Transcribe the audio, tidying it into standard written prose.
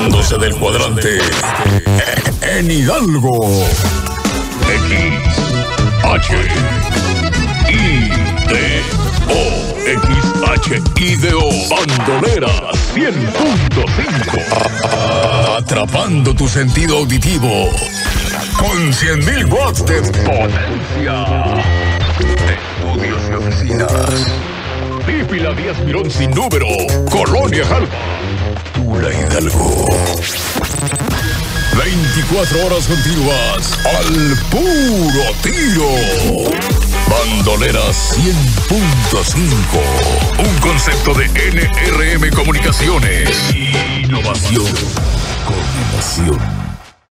Reportándose del cuadrante en Hidalgo. XHIDO Bandolera 100.5. Atrapando tu sentido auditivo con 100.000 watts de potencia. Estudios y oficinas. Pípila Díaz Mirón sin número. Colonia Jalpa. Tula Hidalgo. 24 horas continuas al puro tiro. Bandolera 100.5. Un concepto de NRM Comunicaciones. Innovación con emoción.